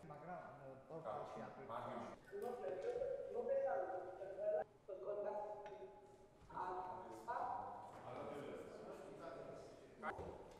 მაგრამ პორტალში აპლიკაცია. No pesado, pues contas. Ah, ah.